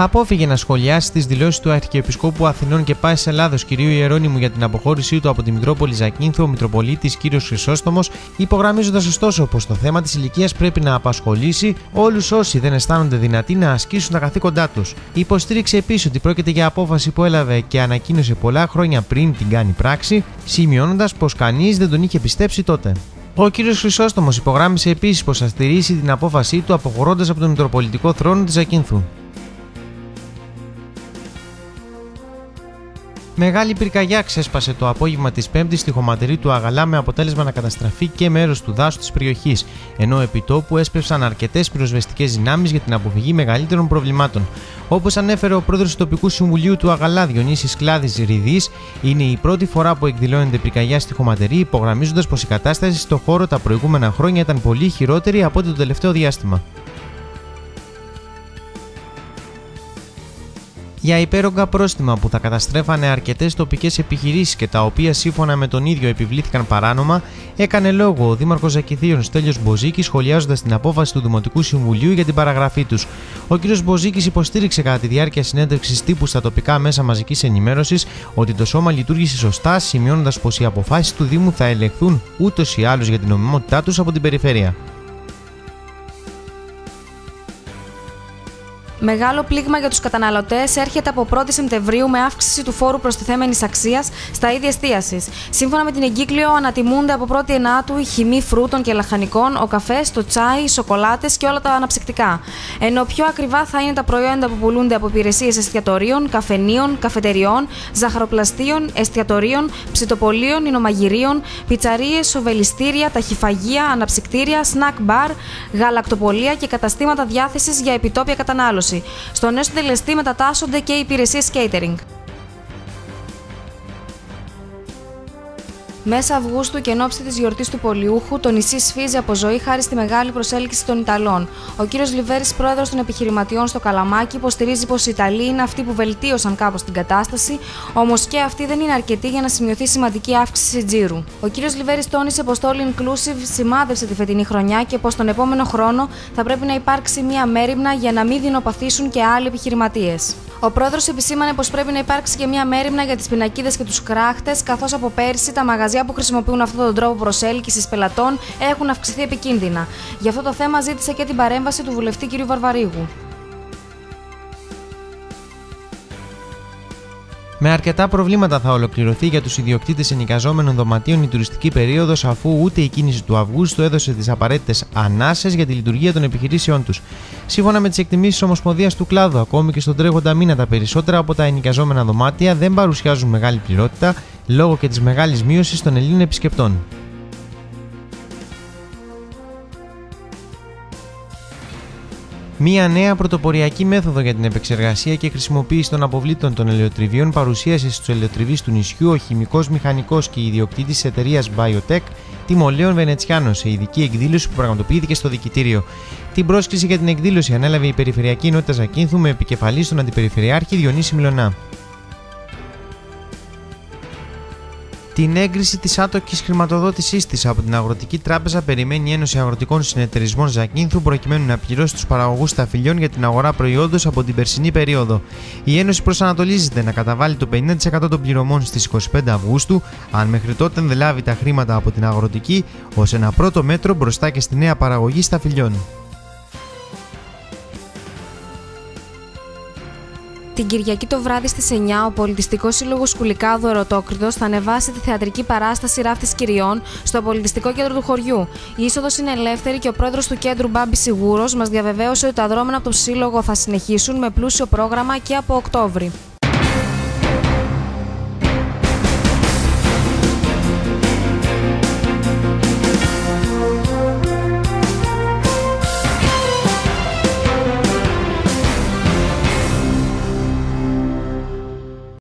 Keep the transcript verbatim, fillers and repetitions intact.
απόφυγε να σχολιάσει τις δηλώσεις του Αρχιεπισκόπου Αθηνών και Πάσης Ελλάδος κ. Ιερώνυμου για την αποχώρησή του από τη Μητρόπολη Ζακίνθου, ο Μητροπολίτης κ. Χρυσόστομος, υπογραμμίζοντας ωστόσο πως το θέμα της ηλικίας πρέπει να απασχολήσει όλους όσοι δεν αισθάνονται δυνατοί να ασκήσουν τα καθήκοντά τους. Υποστήριξε επίσης ότι πρόκειται για απόφαση που έλαβε και ανακοίνωσε πολλά χρόνια πριν την κάνει πράξη, σημειώνοντας πως κανείς δεν τον είχε πιστέψει τότε. Ο κ. Χρυσόστομος υπογράμμισε επίσης πως θα στηρίσει την απόφασή του αποχωρώντας από τον Μητροπολιτικό θρόνο της Ζακίνθου. Μεγάλη πυρκαγιά ξέσπασε το απόγευμα της Πέμπτης στη χωματερή του Αγαλά με αποτέλεσμα να καταστραφεί και μέρος του δάσου της περιοχής, ενώ επί τόπου έσπευσαν αρκετές πυροσβεστικές δυνάμεις για την αποφυγή μεγαλύτερων προβλημάτων. Όπως ανέφερε ο πρόεδρος του τοπικού συμβουλίου του Αγαλά, Διονύσης Κλάδης Ρηδής, είναι η πρώτη φορά που εκδηλώνεται πυρκαγιά στη χωματερή, υπογραμμίζοντας πως η κατάσταση στο χώρο τα προηγούμενα χρόνια ήταν πολύ χειρότερη από το τελευταίο διάστημα. Για υπέρογκα πρόστιμα που θα καταστρέφανε αρκετές τοπικές επιχειρήσεις και τα οποία σύμφωνα με τον ίδιο επιβλήθηκαν παράνομα, έκανε λόγο ο Δήμαρχος Ζακυνθίων Στέλιος Μποζίκης, σχολιάζοντας την απόφαση του Δημοτικού Συμβουλίου για την παραγραφή τους. Ο κ. Μποζίκης υποστήριξε κατά τη διάρκεια συνέντευξης τύπου στα τοπικά μέσα μαζικής ενημέρωσης ότι το σώμα λειτουργήσε σωστά, σημειώνοντας πως οι αποφάσεις του Δήμου θα ελεγχθούν ούτως ή άλλως για την νομιμότητά τους από την περιφέρεια. Μεγάλο πλήγμα για τους καταναλωτές έρχεται από πρώτη Σεπτεμβρίου με αύξηση του φόρου προστιθέμενης αξίας στα είδη εστίασης. Σύμφωνα με την εγκύκλιο, ανατιμούνται από πρώτη Ενάτου οι χυμοί φρούτων και λαχανικών, ο καφές, το τσάι, οι σοκολάτες και όλα τα αναψυκτικά. Ενώ πιο ακριβά θα είναι τα προϊόντα που πουλούνται από υπηρεσίες εστιατορίων, καφενείων, καφετεριών, ζαχαροπλαστείων, εστιατορίων, ψητοπολίων, ινομαγειρίων, πιτσαρίες, σοβελιστήρια, ταχυφαγεία, αναψυκτήρια, σνακ μπαρ, γαλακτοπολία και καταστήματα διάθεσης για επιτόπια κατανάλωση. Στο νέο συντελεστή μετατάσσονται και οι υπηρεσίες catering. Μέσα Αυγούστου και εν ώψη της γιορτής του Πολιούχου, το νησί σφίζει από ζωή χάρη στη μεγάλη προσέλκυση των Ιταλών. Ο κύριος Λιβέρης, πρόεδρος των επιχειρηματιών στο Καλαμάκι, υποστηρίζει πως οι Ιταλοί είναι αυτοί που βελτίωσαν κάπως την κατάσταση, όμως και αυτοί δεν είναι αρκετοί για να σημειωθεί σημαντική αύξηση τζίρου. Ο κύριος Λιβέρης τόνισε πως το All Inclusive σημάδευσε τη φετινή χρονιά και πως τον επόμενο χρόνο θα πρέπει να υπάρξει μία μέριμνα για να μην δεινοπαθήσουν και άλλοι επιχειρηματίες. Ο πρόεδρος επισήμανε πως πρέπει να υπάρξει και μία μέριμνα για τις πινακίδες και τους κράχτες, καθώς από πέρσι τα μαγαζιά που χρησιμοποιούν αυτόν τον τρόπο προσέλκυσης πελατών έχουν αυξηθεί επικίνδυνα. Για αυτό το θέμα ζήτησε και την παρέμβαση του βουλευτή κ. Βαρβαρίγου. Με αρκετά προβλήματα θα ολοκληρωθεί για τους ιδιοκτήτες ενοικιαζόμενων δωματίων η τουριστική περίοδος, αφού ούτε η κίνηση του Αυγούστου έδωσε τις απαραίτητες ανάσες για τη λειτουργία των επιχειρήσεών τους. Σύμφωνα με τις εκτιμήσεις της Ομοσπονδίας του κλάδου, ακόμη και στον τρέχοντα μήνα, τα περισσότερα από τα ενοικιαζόμενα δωμάτια δεν παρουσιάζουν μεγάλη πληρότητα λόγω και της μεγάλης μείωσης των Ελλήνων επισκεπτών. Μία νέα πρωτοποριακή μέθοδο για την επεξεργασία και χρησιμοποίηση των αποβλήτων των ελαιοτριβίων παρουσίασε στους ελαιοτριβείς του νησιού ο χημικός μηχανικός και ιδιοκτήτης της εταιρείας Biotech Τιμολέων Βενετσιάνο σε ειδική εκδήλωση που πραγματοποιήθηκε στο Δικητήριο. Την πρόσκληση για την εκδήλωση ανέλαβε η Περιφερειακή Ενότητα Ζακίνθου με επικεφαλή στον Αντιπεριφερειάρχη Διονύση Μιλωνά. Την έγκριση της άτοκης χρηματοδότησής της από την Αγροτική Τράπεζα περιμένει η Ένωση Αγροτικών Συνεταιρισμών Ζακίνθου προκειμένου να πληρώσει τους παραγωγούς σταφυλιών για την αγορά προϊόντος από την περσινή περίοδο. Η Ένωση προσανατολίζεται να καταβάλει το πενήντα τοις εκατό των πληρωμών στις είκοσι πέντε Αυγούστου, αν μέχρι τότε δεν λάβει τα χρήματα από την Αγροτική, ως ένα πρώτο μέτρο μπροστά και στη νέα παραγωγή σταφυλιών. Την Κυριακή το βράδυ στις εννιά, ο Πολιτιστικός Σύλλογος Σκουλικάδου Ερωτόκριτος θα ανεβάσει τη θεατρική παράσταση Ράφτης Κυριών στο Πολιτιστικό Κέντρο του χωριού. Η είσοδος είναι ελεύθερη και ο πρόεδρος του κέντρου, Μπάμπης Σιγούρος, μας διαβεβαίωσε ότι τα δρόμενα από το Σύλλογο θα συνεχίσουν με πλούσιο πρόγραμμα και από Οκτώβρη.